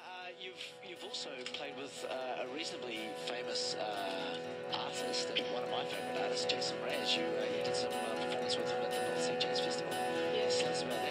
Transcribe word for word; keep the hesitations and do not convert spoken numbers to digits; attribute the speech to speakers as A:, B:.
A: uh, you've you've also played with uh, a reasonably famous uh, artist, and one of my favourite artists, Jason Mraz. You uh, you did some uh, performance with him at the North Sea Jazz Festival.
B: Yes.
A: Tell us about that.